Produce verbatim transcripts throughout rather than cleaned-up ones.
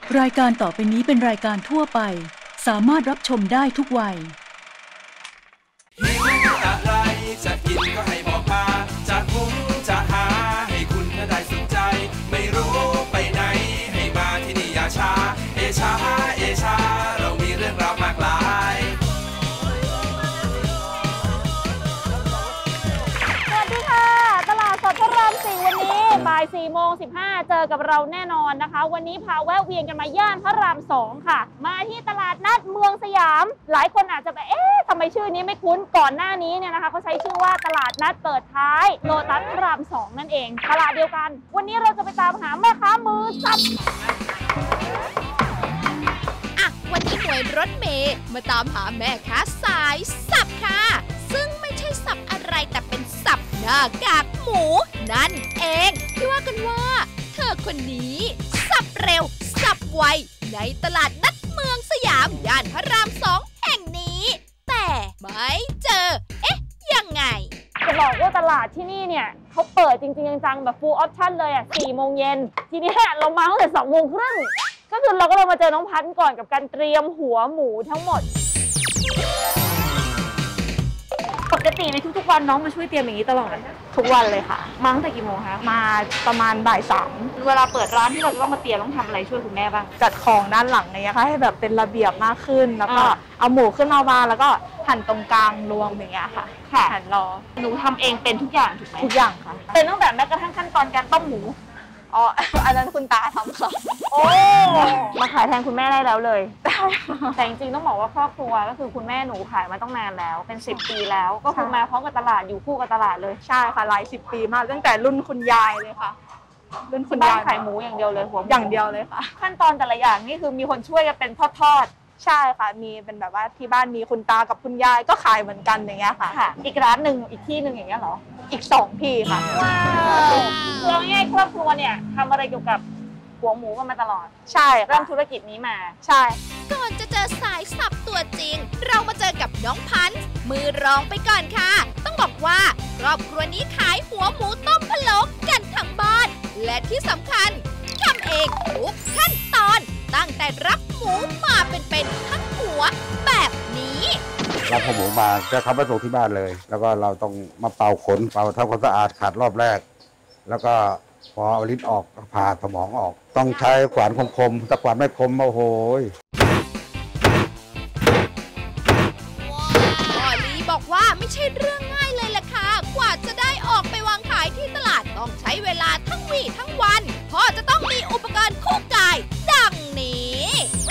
รายการต่อไปนี้เป็นรายการทั่วไปสามารถรับชมได้ทุกวัยหิวอะไรจะกินก็ให้บอกมาจะหุงจะหาให้คุณได้สนใจไม่รู้ไปไหนให้มาที่นี่อย่าช้าเอชาเอชาเรามีเรื่องราวมากมายสวัสดีค่ะตลาดสดพระรามสี่วันนี้บ่ายสี่โมงสิบห้าเจอกับเราแน่นอนนะคะวันนี้พาแวะเวียนกันมาย่านพระรามสองค่ะมาที่ตลาดนัดเมืองสยามหลายคนอาจจะแบบเอ๊ะทำไมชื่อนี้ไม่คุ้นก่อนหน้านี้เนี่ยนะคะเขาใช้ชื่อว่าตลาดนัดเปิดท้ายโลตัสพระรามสองนั่นเองตลาดเดียวกันวันนี้เราจะไปตามหาแม่ค้ามือสับอ่ะวันนี้หน่วยรถเมย์มาตามหาแม่ค้าสายสับค่ะซึ่งไม่ใช่สับอะไรแต่เป็นสับหน้ากากหมูนั่นเองที่ว่ากันว่าเธอคนนี้สับเร็วสับไวในตลาดนัดเมืองสยามย่านพระรามสองแห่งนี้แต่ไม่เจอเอ๊ะยังไงจะบอกว่าตลาดที่นี่เนี่ยเขาเปิดจริงๆจังๆแบบ full option เลยอ่ะสี่โมงเย็นทีนี้เรามาตั้งแต่สองโมงครึ่งก็คือเราก็เลยมาเจอน้องพันธุ์ก่อนกับการเตรียมหัวหมูทั้งหมดปกติในทุกๆวันน้องมาช่วยเตรียมอย่างนี้ตลอดทุกวันเลยค่ะมาตั้งแต่กี่โมงคะมาประมาณบ่ายสามเวลาเปิดร้านที่เราจะต้องมาเตรียมต้องทำอะไรช่วยคุณแม่บ้างจัดของด้านหลังเนี่ยค่ะให้แบบเป็นระเบียบมากขึ้นแล้วก็เอาหมูขึ้นมาวางแล้วก็หั่นตรงกลางรวมอย่างเงี้ยค่ะหั่นรอหนูทำเองเป็นทุกอย่างถูกไหมทุกอย่างค่ะเป็นตั้งแต่แม้กระทั่งขั้นตอนการต้มหมูอ๋ออันนั้นคุณตาทำค่ะโอ้มาขายแทนคุณแม่ได้แล้วเลยแต่จริงๆต้องบอกว่าครอบครัวก็คือคุณแม่หนูขายมาต้องนานแล้วเป็นสิบปีแล้วก็คือมาพร้อมกับตลาดอยู่คู่กับตลาดเลยใช่ค่ะหลายสิบปีมากตั้งแต่รุ่นคุณยายเลยค่ะรุ่นคุณยายขายหมูอย่างเดียวเลยหัวอย่างเดียวเลยค่ะขั้นตอนแต่ละอย่างนี่คือมีคนช่วยกันเป็นทอดๆใช่ค่ะมีเป็นแบบว่าที่บ้านมีคุณตากับคุณยายก็ขายเหมือนกันอย่างเงี้ยค่ะค่ะอีกร้านหนึ่งอีกที่หนึ่งอย่างเงี้ยเหรออีกสองที่ค่ะว้าวคือง่ายๆครอบครัวเนี่ยทำอะไรเกี่ยวกับหัวหมูกันมาตลอดใช่เริ่มธุรกิจนี้มาใช่ก่อนจะเจอสายสับตัวจริงเรามาเจอกับน้องพันธุ์มือรองไปก่อนค่ะต้องบอกว่าครอบครัวนี้ขายหัวหมูต้มพะโล้กันทั้งบ้านและที่สำคัญทำเองทุกขั้นตอนตั้งแต่รับหมูมาเป็นๆทั้งหัวแบบนี้รับหัวหมูมาจะเขาไปส่งที่บ้านเลยแล้วก็เราต้องมาเป่าขนเป่าทำความสะอาดขัดรอบแรกแล้วก็พอเอาลิ้นออกผ่าสมองออกต้องใช้ขวานคมๆถ้าขวานไม่คมโอ้โหพ่อลีบอกว่าไม่ใช่เรื่องง่ายเลยล่ะค่ะกว่าจะได้ออกไปวางขายที่ตลาดต้องใช้เวลาทั้งวี่ทั้งวันพ่อจะต้องมีอุปกรณ์คู่กายดังนี้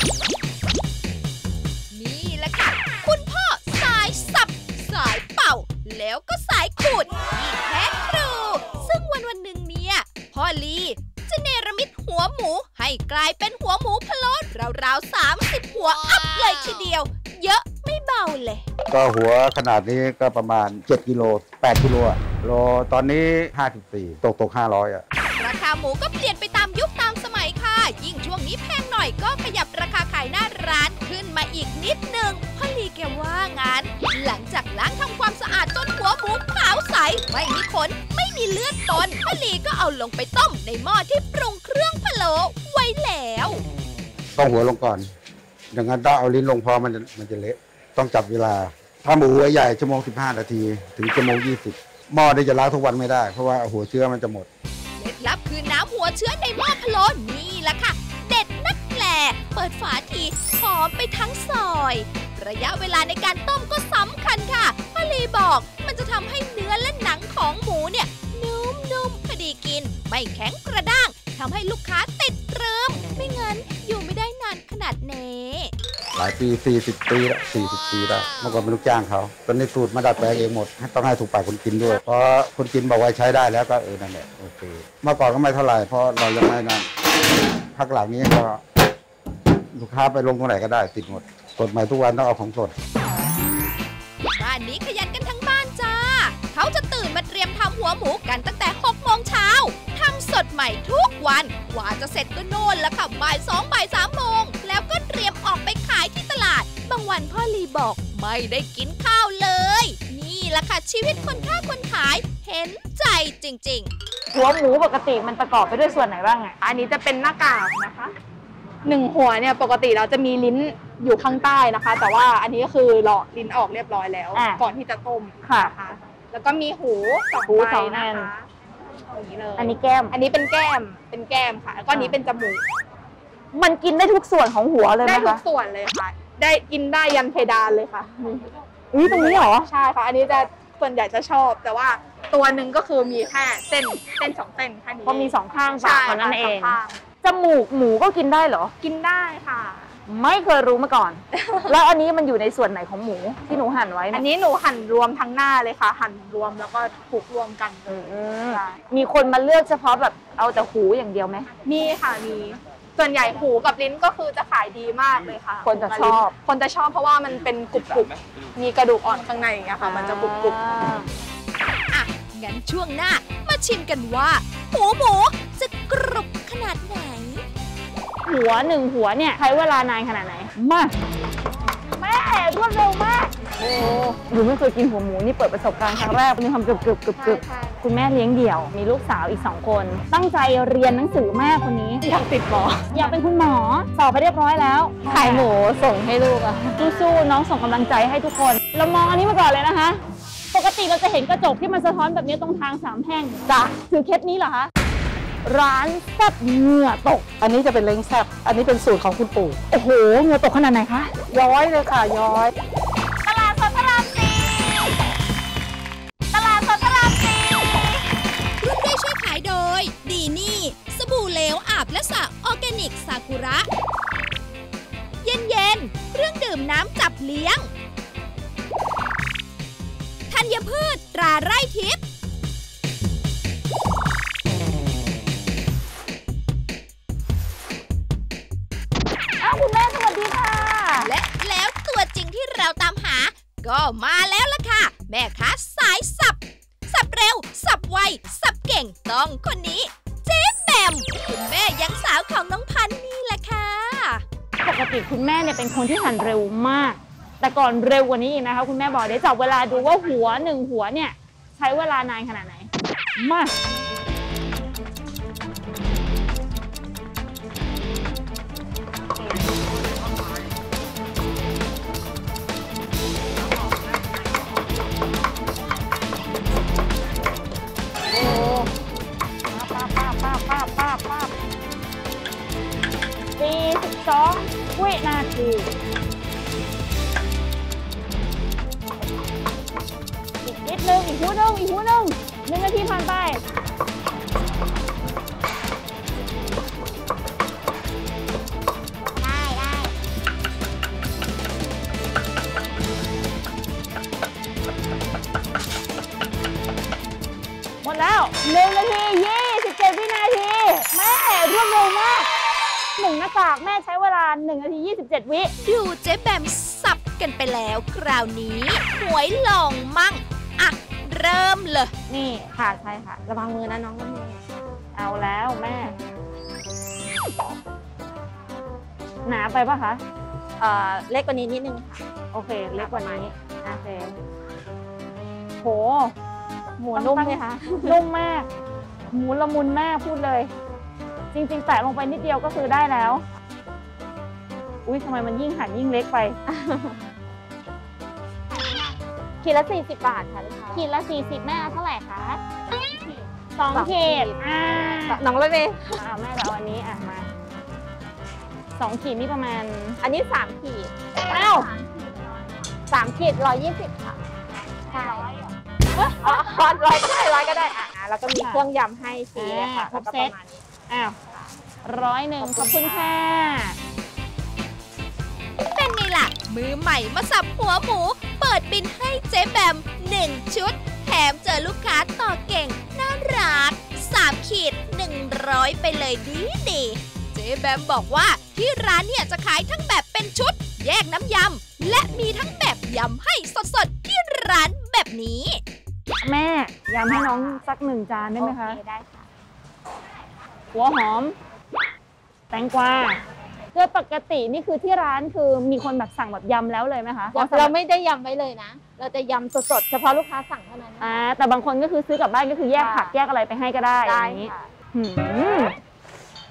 นี่แหละค่ะคุณพ่อสายสับสายเป่าแล้วก็สายขูดที่แท้ครูซึ่งวันวันหนึ่งเนี่ยพ่อลีจะเนรมิตหัวหมูให้กลายเป็นหัวหมูพะโล้ราวๆสามสิบหัวอัพเลยทีเดียวเยอะไม่เบาเลยก็หัวขนาดนี้ก็ประมาณเจ็ดกิโลแปดกิโลโลตอนนี้ห้าสิบสี่ตกตกห้าร้อยอ่ะราคาหมูก็เปลี่ยนไปตามยุคตามสมัยค่ะยิ่งช่วงนี้แพงหน่อยก็ขยับราคาขายหน้าร้านขึ้นมาอีกนิดนึงพ่อลีแกว่างั้นหลังจากล้างทำความสะอาดจนหัวหมูขาวใสไม่มีขนไม่มีเลือดปนพ่อลีก็เอาลงไปต้มในหม้อที่ปรุงเครื่องพะโล้ไว้แล้วต้องหัวลงก่อนอย่างนั้นถ้าเอาลิ้นลงพอมันจะมันจะเละต้องจับเวลาถ้าหมูหัวใหญ่ชั่วโมงสิบห้านาทีถึงชั่วโมงยี่สิบหม้อได้จะล้างทุกวันไม่ได้เพราะว่าหัวเชื้อมันจะหมดเคล็ดลับคือน้ำหัวเชื้อในหม้อพะโล้นี่แหละค่ะเด็ดนักแหล่เปิดฝาทีหอมไปทั้งซอยระยะเวลาในการต้มก็สำคัญค่ะพ่อลีบอกมันจะทำให้เนื้อและหนังของหมูเนี่ยนุ่มๆพอดีกินไม่แข็งกระด้างทำให้ลูกค้าติดเริ่มไม่งั้นอยู่ไม่ได้นานขนาดนี้หลายปีสี่สิบปีละสี่สิบปีแล้วเมื่อก่อนเป็นลูกจ้างเขาตอนนี้สูตรมาดัดแปลงเองหมดต้องให้ถูกปากคนกินด้วยเพราะคนกินบอกว่าใช้ได้แล้วก็เออนั่นแหละโอเคเมื่อก่อนก็ไม่เท่าไหร่เพราะเรายังไม่นั่นพักหลังนี้ก็ลูกค้าไปลงตรงไหนก็ได้ติดหมดสดใหม่ทุกวันต้องเอาของสดบ้านนี้ขยันกันทั้งบ้านจ้าเขาจะตื่นมาเตรียมทำหัวหมูกันตั้งแต่หกโมงเช้าทำสดใหม่ทุกวันกว่าจะเสร็จก็โน่นแล้วค่ะบ่ายสองบ่ายสามโมงแล้วก็เตรียมออกไปขายที่ตลาดบางวันพ่อลีบอกไม่ได้กินข้าวเลยนี่แหละค่ะชีวิตคนค้าคนขายเห็นใจจริงๆหัวหมูปกติมันประกอบไปด้วยส่วนไหนบ้างอ่ะอันนี้จะเป็นหน้ากากนะคะหนึ่งหัวเนี่ยปกติเราจะมีลิ้นอยู่ข้างใต้นะคะ แต่ว่าอันนี้ก็คือหลอกลิ้นออกเรียบร้อยแล้ว ก่อนที่จะต้มค่ะแล้วก็มีหูสองใบนะคะอย่างนี้เลยอันนี้แก้มอันนี้เป็นแก้มเป็นแก้มค่ะแล้วก็อันนี้เป็นจมูกมันกินได้ทุกส่วนของหัวเลยไหมได้ทุคะกส่วนเลยค่ะ ได้กินได้ยันเพดานเลยค่ะอุ้ยตรงนี้เหรอใช่ค่ะอันนี้จะส่วนใหญ่จะชอบ แต่ว่าตัวหนึ่งก็คือมีแค่เส้นเส้นสองเส้นแค่นี้ก็มีสองข้างปากเท่านั้นเองใช่ค่ะจมูกหมูก็กินได้เหรอกินได้ค่ะไม่เคยรู้มาก่อน แล้วอันนี้มันอยู่ในส่วนไหนของหมูที่หนูหั่นไว้อันเนี่ยนี้หนูหั่นรวมทั้งหน้าเลยค่ะ หั่นรวมแล้วก็คลุกรวมกันเลยอืมใช่มีคนมาเลือกเฉพาะแบบเอาแต่หูอย่างเดียวไหมมีค่ะมีส่วนใหญ่หูกับลิ้นก็คือจะขายดีมากเลยค่ะคนจะชอบคนจะชอบเพราะว่ามันเป็นกรุบกรุบมีกระดูกอ่อนข้างในอย่างเงี้ยค่ะ มันจะกรุบกรุบอ่าอ่ะ งั้นช่วงหน้ามาชิมกันว่าหูหมูจะกรุบขนาดไหนหัวหนึ่งหัวเนี่ยใช้เวลานานขนาดไหน มาแม่รวดเร็วมาก โอ้หนูไม่เคยกินหัวหมูนี่เปิดประสบการณ์ครั้งแรกมีความกรึบกรึบกรึบกรึบคุณแม่เลี้ยงเดี่ยว มีลูกสาวอีกสองคน ตั้งใจเรียนหนังสือมากคนนี้อยากติดหมออยากเป็นคุณหมอ สอบไปเรียบร้อยแล้วขายหมูส่งให้ลูกอะสู้ๆน้องส่งกำลังใจให้ทุกคน เรามองอันนี้มาก่อนเลยนะคะ ปกติเราจะเห็นกระจกที่มันสะท้อนแบบนี้ตรงทางสามแพร่งจ้ะถือเคสนี้เหรอคะ ร้านแซ่บเหงื่อตกอันนี้จะเป็นเล้งแซ่บอันนี้เป็นสูตรของคุณปู่โอ้โหเหงื่อตกขนาดไหนคะย้อยเลยค่ะ ย้อยตลาดสดพระรามสี่ตลาดสดพระรามสี่ร่วมด้วยช่วยขายโดย ดีนี่ สบู่เหลวอาบและสระออร์แกนิกซากุระ เย็นเย็นๆเครื่องดื่มน้ำจับเลี้ยงธัญพืชตราไร่ทิพย์อ้าวคุณแม่สวัสดีค่ะและแล้วตัวจริงที่เราตามหา ก็มาแล้วล่ะค่ะ แม่ค้าสายสับ สับเร็ว สับไว สับเก่งต้องคนนี้ เจ๊แหม่มคุณแม่ยังสาวของน้องพันธุ์นี่แหละค่ะปกติคุณแม่เนี่ยเป็นคนที่หั่นเร็วมาก แต่ก่อนเร็วกว่านี้อีกนะคะคุณแม่บอกเดี๋ยวจับเวลาดูว่าหัวหนึ่งหัวเนี่ยใช้เวลานานขนาดไหน มาโอ้ป้าป้าป้าป้าป้าป้าสี่สิบสองวินาทีอีกนิดนึงอีกหัวนึงอีกหัวนึงหนึ่งนาทีผ่านไปได้ได้หมดแล้วหนึ่งนาทียี่สิบเจ็ดวินาทีแม่รวดเร็วมากหนึ่งหน้ากากแม่ใช้เวลาหนึ่งนาทียี่สิบเจ็ดวิดูเจ๊แบมสับกันไปแล้วคราวนี้หวยลองมั่ง อ่ะ เริ่มเลยนี่ค่ะใช่ค่ะ ระวังมือนะน้องระวังมือเอาแล้วแม่ หนาไปปะคะเอ่อเล็กกว่านี้นิดนึงค่ะโอเค เล็กกว่านี้โอเคโหหมูนุ่มไหมคะนุ่มมาก หมูละมุนมากพูดเลย จริงๆ แตะลงไปนิดเดียวก็คือได้แล้ว อุ้ยทำไมมันยิ่งหั่นยิ่งเล็กไปขีดละสี่สิบบาทค่ะลูกค้าขีดละสี่สิบแม่เอาเท่าไหร่คะสองขีดอ่าน้องรถเมย์อ่าแม่จะเอาอันนี้อ่ะมาสองขีดนี่ประมาณอันนี้สามขีดอ้าวสามขีดร้อยยี่สิบค่ะใช่อ๋อร้อยก็ได้ร้อยก็ได้อ่ะแล้วก็มีเครื่องยำให้ฟรีเลยค่ะครบแล้วก็เซปตระมาณนี้อ้าวร้อยหนึ่งขอบคุณค่ะเป็นไงล่ะ มือใหม่มาสับหัวหมู เปิดบินให้เจ๊แบมหนึ่งชุด แถมเจอลูกค้าต่อเก่ง น่ารักสามขีดหนึ่งร้อยไปเลยดีดีเจ๊แบมบอกว่าที่ร้านเนี่ยจะขายทั้งแบบเป็นชุด แยกน้ำยำ และมีทั้งแบบยำให้สดๆ ที่ร้านแบบนี้แม่ยำให้น้องสักหนึ่งจานได้ไหมคะโอเคได้ค่ะหัวหอม แตงกวาโดยปกตินี่คือที่ร้านคือมีคนแบบสั่งแบบยำแล้วเลยไหมคะเราไม่ได้ยำไว้เลยนะ เราจะยำสดๆเฉพาะลูกค้าสั่งเท่านั้นอ่าแต่บางคนก็คือซื้อกลับบ้านก็คือแยกผักแยกอะไรไปให้ก็ได้ได้อย่างนี้ค่ะหืม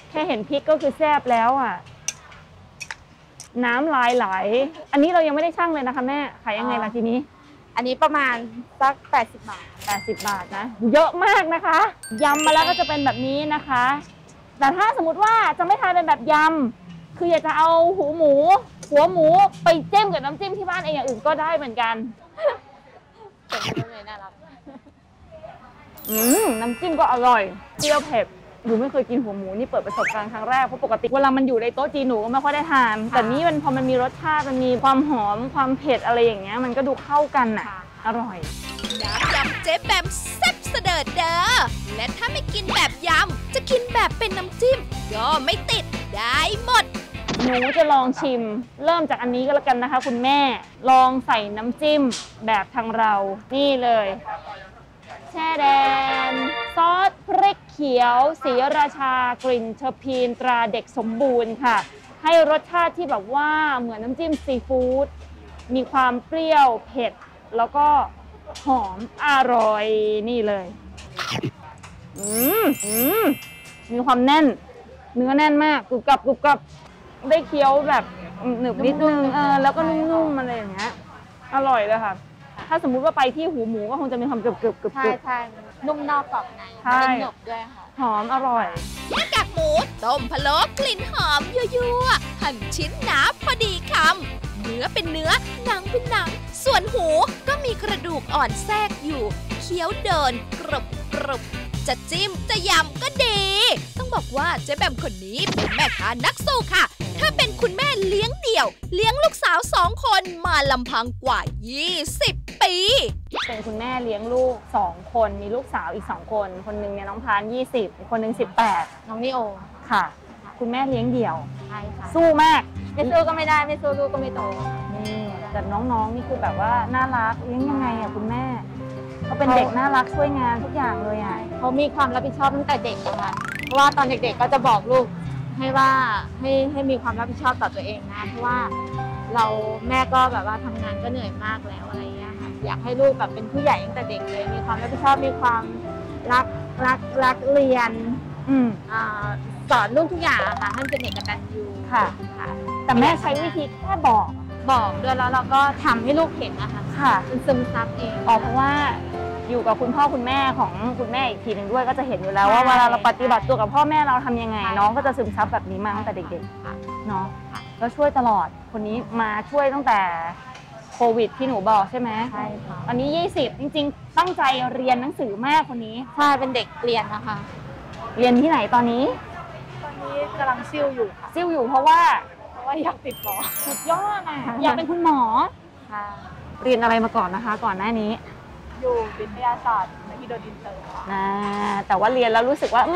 แค่เห็นพริกก็คือแซ่บแล้วอ่ะน้ำลายไหลอันนี้เรายังไม่ได้ชั่งเลยนะคะแม่ขายยังไงล่ะทีนี้อันนี้ประมาณสักแปดสิบบาทแปดสิบบาทนะเยอะมากนะคะยำมาแล้วก็จะเป็นแบบนี้นะคะแต่ถ้าสมมติว่าจะไม่ทานเป็นแบบยำคืออยากจะเอาหูหมูหัวหมูไปจิ้มกับน้ำจิ้มที่บ้านเองอย่างอื่นก็ได้เหมือนกันเป็นเลยน่ารักอืมน้ำจิ้มก็อร่อยเปรี้ยวเผ็ดหนูไม่เคยกินหัวหมูนี่เปิดประสบการณ์ครั้งแรกเพราะปกติเวลามันอยู่ในโต๊ะจีนหนูก็ไม่ค่อยได้ทานแต่นี่มันพอมันมีรสชาติมันมีความหอมความเผ็ดอะไรอย่างเงี้ยมันก็ดูเข้ากันอ่ะอร่อยน้ำยำเจ๊แบมแซ่บเสด็จเด้อและถ้าไม่กินแบบยำจะกินแบบเป็นน้ำจิ้มก็ไม่ติดได้หมดหนูจะลองชิมเริ่มจากอันนี้ก็แล้วกันนะคะคุณแม่ลองใส่น้ำจิ้มแบบทางเรานี่เลยแช่แดงซอสพริกเขียวศรีราชากลิ่นเชอพีนตราเด็กสมบูรณ์ค่ะให้รสชาติที่แบบว่าเหมือนน้ำจิ้มซีฟู้ดมีความเปรี้ยวเผ็ดแล้วก็หอมอร่อยนี่เลยอืมอืมมีความแน่นเนื้อแน่นมากกรุบกรับกรุบกรับได้เคี้ยวแบบหนึบนิดนึงเออแล้วก็นุ่มๆอะไรอย่างเงี้ยอร่อยเลยค่ะถ้าสมมุติว่าไปที่หูหมูก็คงจะมีความกรึบกรึบกรึบใช่ใช่นุ่มนอกกรอบในมันหนึบด้วยค่ะหอมอร่อยหน้ากากหมูต้มพะโล้กลิ่นหอมยั่วๆหั่นชิ้นหนาพอดีคำเนื้อเป็นเนื้อหนังเป็นหนังส่วนหูก็มีกระดูกอ่อนแทรกอยู่เคี้ยวเดินกรุบกรุบจะจิ้มจะยำก็ดีต้องบอกว่าเจ๊แบมคนนี้เป็นแม่ค้านักสู้ค่ะถ้าเป็นคุณแม่เลี้ยงเดี่ยวเลี้ยงลูกสาวสองคนมาลำพังกว่ายี่สิบปีเป็นคุณแม่เลี้ยงลูกสองคนมีลูกสาวอีกสองคนคนนึงเนี่ยน้องพานยี่สิบอีกคนนึงสิบแปดน้องนิโอค่ะคุณแม่เลี้ยงเดี่ยวใช่ค่ะสู้มากไม่สู้ก็ไม่ได้ไม่สู้ลูกก็ไม่โตนี่แต่น้องๆนี่คือแบบว่าน่ารักเลี้ยงยังไงอ่ะคุณแม่เขาเป็นเด็กน่ารักช่วยงานทุกอย่างเลยอ่ะเขามีความรับผิดชอบตั้งแต่เด็กนะคะเพราะว่าตอนเด็กๆก็จะบอกลูกให้ว่าให้ให้มีความรับผิดชอบต่อตัวเองนะเพราะว่าเราแม่ก็แบบว่าทำงานก็เหนื่อยมากแล้วอะไรเงี้ยค่ะอยากให้ลูกแบบเป็นผู้ใหญ่ตั้งแต่เด็กเลยมีความรับผิดชอบมีความรักรักรักเรียนอืมอ่าสอนลูกทุกอย่างค่ะท่านเป็นเด็กกตัญญูค่ะแต่แม่ใช้วิธีแค่บอกบอกด้วยแล้วเราก็ทำให้ลูกเห็นนะคะค่ะเป็นซึมซับเองอ๋อเพราะว่าอยู่กับคุณพ่อคุณแม่ของคุณแม่อีกทีหนึ่งด้วยก็จะเห็นอยู่แล้วว่าเวลาเราปฏิบัติตัวกับพ่อแม่เราทำยังไงน้องก็จะซึมซับแบบนี้มาตั้งแต่เด็กๆเนาะแล้วช่วยตลอดคนนี้มาช่วยตั้งแต่โควิดที่หนูบอกใช่ไหมใช่ค่ะตอนนี้ยี่สิบจริงๆตั้งใจเรียนหนังสือมากคนนี้ใช่เป็นเด็กเรียนนะคะเรียนที่ไหนตอนนี้ตอนนี้กำลังซิ่วอยู่ค่ะซิ่วอยู่เพราะว่าเพราะว่าอยากติดหมอสุดยอดอ่ะอยากเป็นคุณหมอค่ะเรียนอะไรมาก่อนนะคะก่อนหน้านี้อยู่วิทยาศาสตร์ในที่โดนอินเตอร์นะแต่ว่าเรียนแล้วรู้สึกว่า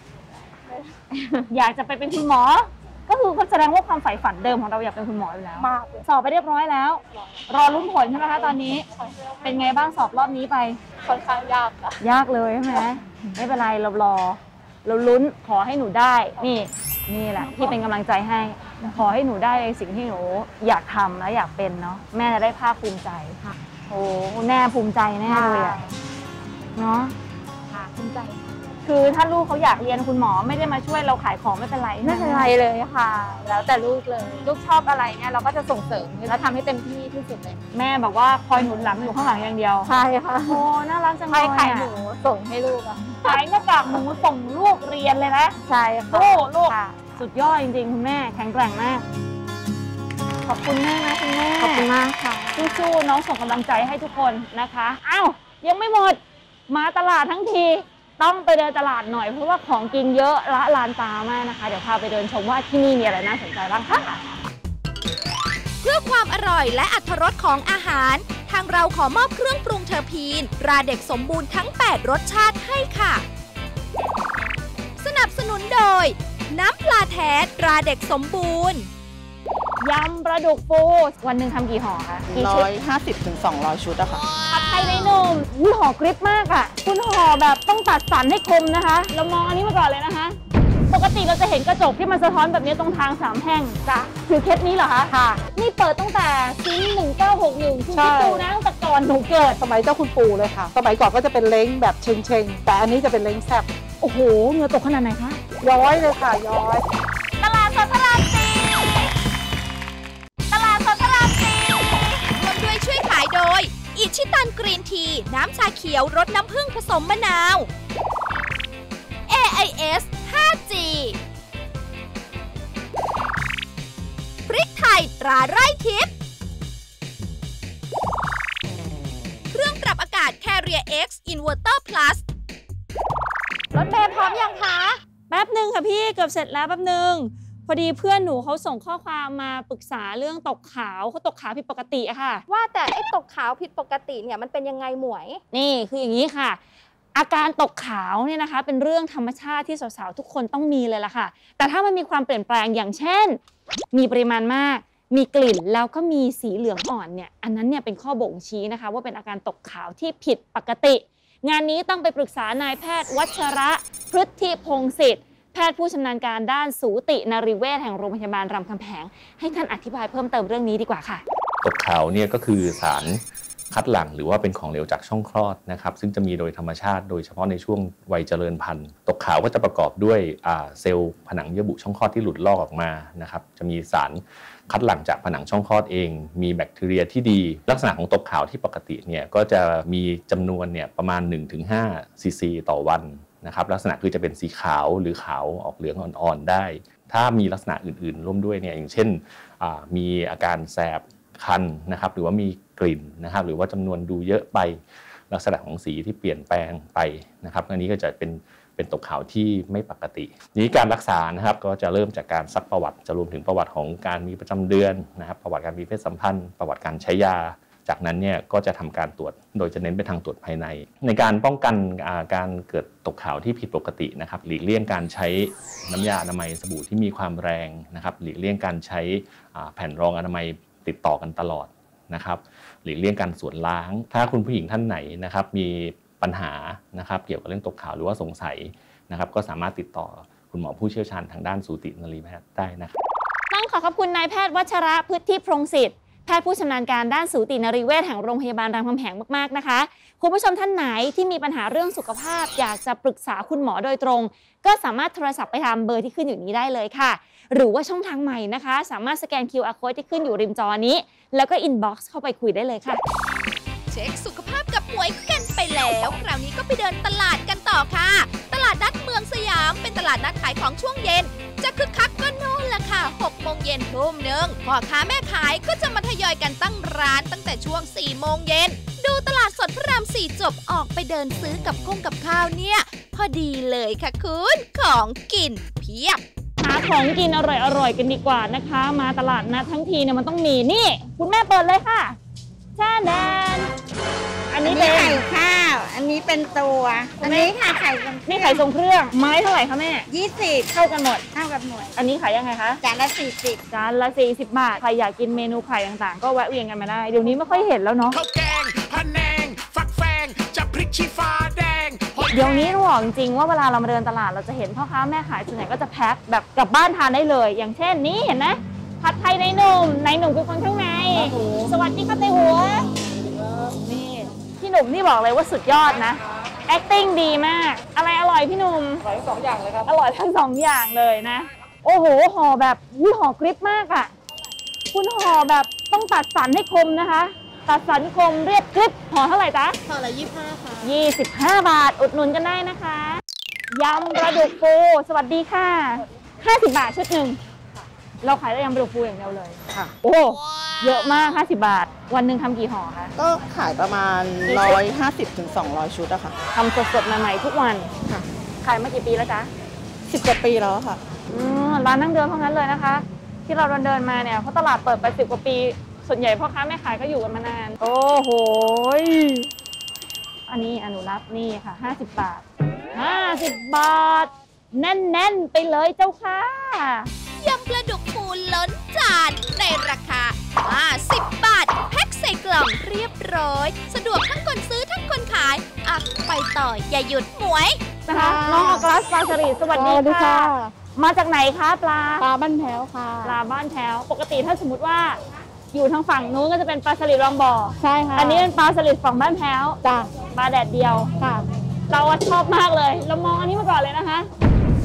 อยากจะไปเป็นคุณหมอก็คือแสดงว่าความใฝ่ฝันเดิมของเราอยากเป็นคุณหมออยู่แล้วมากสอบไปเรียบร้อยแล้วรอลุ้นผลใช่ไหมคะตอนนี้เป็นไงบ้างสอบรอบนี้ไปค่อนข้างยากค่ะยากเลยใช่ไหมไม่เป็นไรเรารอเราลุ้นขอให้หนูได้นี่นี่แหละที่เป็นกำลังใจให้ขอให้หนูได้ในสิ่งที่หนูอยากทำและอยากเป็นเนาะแม่จะได้ภาคภูมิใจค่ะโอ้แม่ภูมิใจแน่เลยอะเนาะค่ะภูมิใจคือถ้าลูกเขาอยากเรียนคุณหมอไม่ได้มาช่วยเราขายของไม่เป็นไรไม่เป็นไรเลยค่ะแล้วแต่ลูกเลยลูกชอบอะไรเนี่ยเราก็จะส่งเสริมแล้วทำให้เต็มที่ที่สุดเลยแม่บอกว่าคอยหนุนหลังอยู่ข้างหลังอย่างเดียวใช่ค่ะโอ้น่ารักจังเลยขายหมูส่งให้ลูกอะขายหน้ากากหมูส่งลูกเรียนเลยนะใช่ค่ะโอ้ลูกสุดยอดจริงๆคุณแม่แข็งแกร่งมากขอบคุณมากนะคุณแม่ขอบคุณมากค่ะสู้ๆน้องส่งกำลังใจให้ทุกคนนะคะอ้าวยังไม่หมดมาตลาดทั้งทีต้องไปเดินตลาดหน่อยเพราะว่าของกินเยอะละลานตามากนะคะเดี๋ยวพาไปเดินชมว่าที่นี่มีอะไรน่าสนใจบ้างค่ะเพื่อความอร่อยและอรรถรสของอาหารทางเราขอมอบเครื่องปรุงเทอร์พีนตราเด็กสมบูรณ์ทั้งแปดรสชาติให้ค่ะสนับสนุนโดยน้ำปลาแท้ตราเด็กสมบูรณ์ยำปลาดุกฟูวันหนึ่งทำกี่ห่อคะร้อยห้าสิบถึงสองร้อยชุดอะค่ะผัดไทยในนมอุ้ยห่อกริบมากอะคุณห่อแบบต้องตัดสันให้คมนะคะเรามองอันนี้มาก่อนเลยนะคะปกติเราจะเห็นกระจกที่มันสะท้อนแบบนี้ตรงทางสามแห่งจ้ะคือเคสนี้เหรอคะค่ะนี่เปิดตั้งแต่ซีหนึ่งเก้าหกหนึ่งคุณคิดดูนะตั้งแต่ก่อนหนูเกิดสมัยเจ้าคุณปู่เลยค่ะสมัยก่อนก็จะเป็นเล้งแบบเชงๆแต่อันนี้จะเป็นเล้งแซ่บโอ้โหเนื้อตกขนาดไหนคะย้อยเลยค่ะย้อยตลาดสดพระรามสี่ตลาดสดพระรามสี่ร่วมด้วยช่วยขายโดยอิชิตันกรีนทีน้ำชาเขียวรสน้ำผึ้งผสมมะนาว เอ ไอ เอส ห้าจี พริกไทยตราไร่ทิพย์เครื่องปรับอากาศ Carrier X Inverter Plus รถเมล์พร้อมยังคะแป๊บหนึ่งค่ะพี่เกือบเสร็จแล้วแป๊บหนึ่งพอดีเพื่อนหนูเขาส่งข้อความมาปรึกษาเรื่องตกขาวเขาตกขาวผิดปกติอะค่ะว่าแต่ไอ้ตกขาวผิดปกติเนี่ยมันเป็นยังไงหมวยนี่คืออย่างนี้ค่ะ อาการตกขาวเนี่ยนะคะเป็นเรื่องธรรมชาติที่สาวๆทุกคนต้องมีเลยล่ะค่ะแต่ถ้ามันมีความเปลี่ยนแปลงอย่างเช่นมีปริมาณมากมีกลิ่นแล้วก็มีสีเหลืองอ่อนเนี่ยอันนั้นเนี่ยเป็นข้อบ่งชี้นะคะว่าเป็นอาการตกขาวที่ผิดปกติงานนี้ต้องไปปรึกษานายแพทย์วัชระพฤทธิพงศิษฐ์แพทย์ผู้ชำนาญการด้านสูตินรีเวชแห่งโรงพยาบาลรามคำแหงให้ท่านอธิบายเพิ่มเติมเรื่องนี้ดีกว่าค่ะตกขาวเนี่ยก็คือสารคัดหลั่งหรือว่าเป็นของเหลวจากช่องคลอดนะครับซึ่งจะมีโดยธรรมชาติโดยเฉพาะในช่วงวัยเจริญพันธุ์ตกขาวก็จะประกอบด้วยเซลล์ผนังเยื่อบุช่องคลอดที่หลุดลอกออกมานะครับจะมีสารคัดหลั่งจากผนังช่องคลอดเองมีแบคทีเรียที่ดีลักษณะของตกขาวที่ปกติเนี่ยก็จะมีจำนวนเนี่ยประมาณ หนึ่งถึงห้า ซีซีต่อวันนะครับลักษณะคือจะเป็นสีขาวหรือขาวออกเหลืองอ่อนๆได้ถ้ามีลักษณะอื่นๆร่วมด้วยเนี่ยอย่างเช่นมีอาการแสบคันนะครับหรือว่ามีกลิ่นนะครับหรือว่าจำนวนดูเยอะไปลักษณะของสีที่เปลี่ยนแปลงไปนะครับอันนี้ก็จะเป็นเป็นตกขาวที่ไม่ปกตินี้การรักษานะครับก็จะเริ่มจากการซักประวัติจะรวมถึงประวัติของการมีประจำเดือนนะครับประวัติการมีเพศสัมพันธ์ประวัติการใช้ยาจากนั้นเนี่ยก็จะทำการตรวจโดยจะเน้นไปทางตรวจภายในในการป้องกันการเกิดตกขาวที่ผิดปกตินะครับหลีกเลี่ยงการใช้น้ำยาอนามัยสบู่ที่มีความแรงนะครับหลีกเลี่ยงการใช้แผ่นรองอนามัยติดต่อกันตลอดนะครับหลีกเลี่ยงการส่วนล้างถ้าคุณผู้หญิงท่านไหนนะครับมีปัญหานะครับเกี่ยวกับเรื่องตกขาวหรือว่าสงสัยนะครับก็สามารถติดต่อคุณหมอผู้เชี่ยวชาญทางด้านสูตินรีแพทย์ได้นะครับต้องขอขอบคุณนายแพทย์วัชระพฤทธิพงศิษฐ์แพทย์ผู้ชำนาญการด้านสูตินรีเวชแห่งโรงพยาบาลรามคำแหงมากๆนะคะคุณผู้ชมท่านไหนที่มีปัญหาเรื่องสุขภาพอยากจะปรึกษาคุณหมอโดยตรงก็สามารถโทรศัพท์ไปตามเบอร์ที่ขึ้นอยู่นี้ได้เลยค่ะหรือว่าช่องทางใหม่นะคะสามารถสแกน คิว อาร์ Code ที่ขึ้นอยู่ริมจอนี้แล้วก็อินบ็อกซ์เข้าไปคุยได้เลยค่ะเช็คสุขภาพกับหมวยกันไปแล้วคราวนี้ก็ไปเดินตลาดกันต่อค่ะตลาดนัดเมืองสยามเป็นตลาดนัดขายของช่วงเย็นจะคึกคักก็โน่นละค่ะหกโมงเย็นทุ่มหนึ่งพ่อค้าแม่ขายก็จะมาทยอยกันตั้งร้านตั้งแต่ช่วงสี่โมงเย็นดูตลาดสดพระรามสี่จบออกไปเดินซื้อกับข้งกับข้าวเนี่ยพอดีเลยค่ะคุณของกินเพียบหาของกินอร่อยๆกันดีกว่านะคะมาตลาดนัดทั้งทีเนี่ยมันต้องมีนี่คุณแม่เปิดเลยค่ะชาแดนอันนี้เป็นไข่ข้าวอันนี้เป็นตัวอันนี้ค่ะไข่นี่ไข่ทรงเครื่องไม้เท่าไหร่คะแม่ยี่สิบเท่ากันหมดเท่ากันหมดอันนี้ขายยังไงคะจานละสี่สิบจานละสี่สิบบาทใครอยากกินเมนูไข่ต่างๆก็แวะเวียนกันมาได้เดี๋ยวนี้ไม่ค่อยเห็นแล้วเนาะข้าวแกงพะแนงฟักแฟงจะพริกชี้ฟ้าแดงเดี๋ยวนี้ต้องบอกจริงๆว่าเวลาเรามาเดินตลาดเราจะเห็นพ่อค้าแม่ขายส่วนใหญ่ก็จะแพ็คแบบกลับบ้านทานได้เลยอย่างเช่นนี้เห็นไหมผัดไทยในหนุ่มในหนุ่มคือคนข้างในสวัสดีครับในหัวนี่พี่หนุ่มนี่บอกเลยว่าสุดยอดนะ acting ดีมากอะไรอร่อยพี่หนุ่มอร่อยทั้งสองอย่างเลยครับอร่อยทั้งสองอย่างเลยนะโอ้โหห่อแบบยี่ห่อกริบมากอ่ะคุณห่อแบบต้องตัดสันให้คมนะคะตัดสันคมเรียบกริบห่อเท่าไหร่จ๊ะห่อละยี่สิบห้าค่ะยี่สิบห้าบาทอุดหนุนกันได้นะคะยำปลาดุกฟูสวัสดีค่ะห้าสิบบาทชุดหนึ่งเราขายได้ยำปลาดุกฟูอย่างเดียวเลยค่ะโอ้เยอะมากห้าสิบบาทวันหนึ่งทำกี่ห่อคะก็ขายประมาณหนึ่งร้อยห้าสิบถึงสองร้อยชุดอะค่ะทำสดๆใหม่ๆทุกวันค่ะขายมากี่ปีแล้วจ๊ะสิบกว่าปีแล้วค่ะอืมร้านนั่งเดิมเท่านั้นเลยนะคะที่เราเดินมาเนี่ยเพราะตลาดเปิดไปสิบกว่าปีส่วนใหญ่พ่อค้าแม่ขายก็อยู่กันมานานโอ้โหอันนี้อนุรักษ์นี่ค่ะห้าสิบบาทห้าสิบบาทแน่นๆไปเลยเจ้าค่ะยำปลาดุกฟูล้นจานในราคาห้าสิบบาทแพ็คใส่กล่องเรียบร้อยสะดวกทั้งคนซื้อทั้งคนขายอ่ะไปต่ออย่าหยุดหมวยนะคะน้องออกัสปลาสลิดสวัสดีค่ะมาจากไหนคะปลาปลาบ้านแพ้วค่ะปลาบ้านแพ้วปกติถ้าสมมติว่าอยู่ทางฝั่งนู้นก็จะเป็นปลาสลิดรองบ่อใช่ค่ะอันนี้เป็นปลาสลิดฝั่งบ้านแพ้วจ้ะปลาแดดเดียวค่ะเราชอบมากเลยเรามองอันนี้มาก่อนเลยนะคะป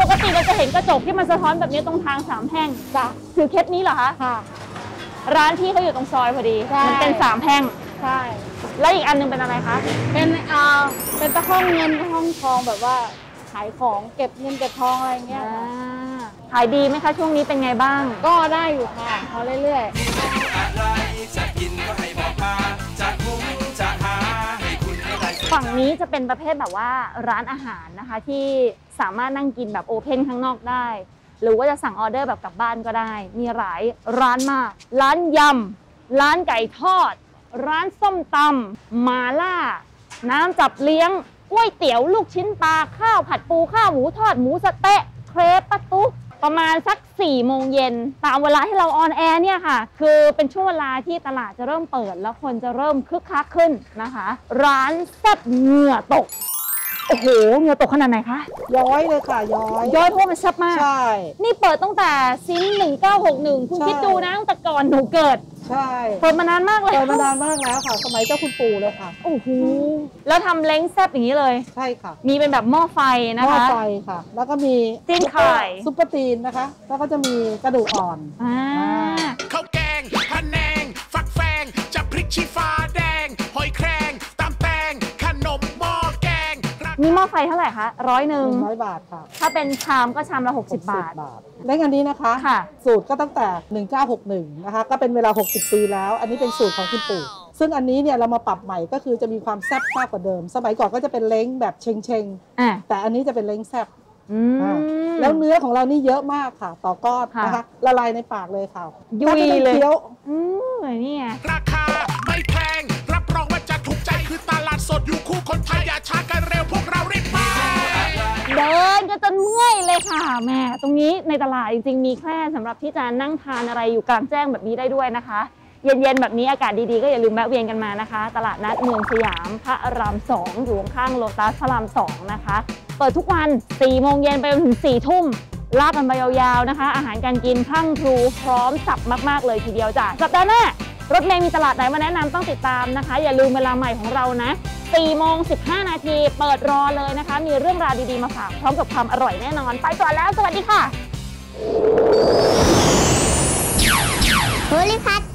ปกติเราจะเห็นกระจกที่มันสะท้อนแบบนี้ตรงทางสามแพร่งจ้ะถือเคสนี้เหรอคะค่ะร้านที่เขาอยู่ตรงซอยพอดีมันเป็นสามแพร่งใช่แล้วอีกอันนึงเป็นอะไรคะเป็นเอ่อเป็นตะห้องเงินห้องทองแบบว่าขายของเก็บเงินเก็บทองอะไรเงี้ยขายดีไหมคะช่วงนี้เป็นไงบ้างก็ได้อยู่ค่ะพอเรื่อยๆอะไรจะกินก็ให้บอกมาจะหุงจะหาให้คุณได้ฝั่งนี้จะเป็นประเภทแบบว่าร้านอาหารนะคะที่สามารถนั่งกินแบบโอเพนข้างนอกได้หรือว่าจะสั่งออเดอร์แบบกลับบ้านก็ได้มีหลายร้านมากร้านยำร้านไก่ทอดร้านส้มตำมาล่าน้ำจับเลี้ยงก๋วยเตี๋ยวลูกชิ้นปลาข้าวผัดปูข้าวหมูทอดหมูสะเต๊ะเครปปะตุ๊ประมาณสักสี่โมงเย็นตามเวลาที่เราออนแอร์เนี่ยค่ะคือเป็นช่วงเวลาที่ตลาดจะเริ่มเปิดแล้วคนจะเริ่มคึกคักขึ้นนะคะร้านแซ่บเหงื่อตกโอ้โหเหงื่อตกขนาดไหนคะย้อยเลยค่ะย้อยย้อยเพราะมันแซ่บมากใช่นี่เปิดตั้งแต่ซินหนึ่งเก้าหกหนึ่งคุณคิดดูนะตั้งแต่ก่อนหนูเกิดใช่เปิดมานานมากเลยเปิดมานานมากแล้วค่ะสมัยเจ้าคุณปู่เลยค่ะโอ้โหแล้วทำเล้งแซ่บอย่างนี้เลยใช่ค่ะมีเป็นแบบหม้อไฟนะคะหม้อไฟค่ะแล้วก็มีจิ้นไข่ซุปเปอร์ตีนนะคะแล้วก็จะมีกระดูกอ่อนอ่าข้าวแกงพะแนงฟักแฟงจะพริกชี้ฟ้าแดงหอยแครงตำแตงขนมหม้อแกงมีหม้อไฟเท่าไหร่คะร้อยหนึ่งร้อยบาทค่ะถ้าเป็นชามก็ชามละหกสิบบาทเล้งอันนี้นะคะสูตรก็ตั้งแต่หนึ่งเก้าหกหนึ่งนะคะก็เป็นเวลาหกสิบปีแล้วอันนี้เป็นสูตรของคุณปู่ซึ่งอันนี้เนี่ยเรามาปรับใหม่ก็คือจะมีความแซ่บมากกว่าเดิมสมัยก่อนก็จะเป็นเล้งแบบเชงเชงแต่อันนี้จะเป็นเล้งแซ่บแล้วเนื้อของเรานี่เยอะมากค่ะต่อก้อนนะคะละลายในปากเลยค่ะยุ่ยเลยเคี้ยวอืมนี่ไงราคาไม่แพงรับรองว่าจะถูกใจคือตลาดสดอยู่คู่คนไทยอย่าช้ากันเร็วพวกเรารีบไปเดินก็จนเมื่อยเลยค่ะแม่ตรงนี้ในตลาดจริงๆมีแค่สำหรับที่จะนั่งทานอะไรอยู่กลางแจ้งแบบนี้ได้ด้วยนะคะเย็นๆแบบนี้อากาศดีๆก็อย่าลืมแวะเวียนกันมานะคะตลาดนัดเมืองสยามพระรามสองอยู่ข้างโลตัสพระรามสองนะคะเปิดทุกวันสี่โมงเย็นไปจนถึงสี่ทุ่มลากกันไปยาวๆนะคะอาหารการกินพรั่งพรูพร้อมสับมากๆเลยทีเดียวจ้ะสัปดาห์หน้ารถเมล์มีตลาดไหนมาแนะนำต้องติดตามนะคะอย่าลืมเวลาใหม่ของเรานะสี่โมงสิบห้านาทีเปิดรอเลยนะคะมีเรื่องราวดีๆมาฝากพร้อมกับความอร่อยแน่นอนไปก่อนแล้วสวัสดีค่ะโพลิพัท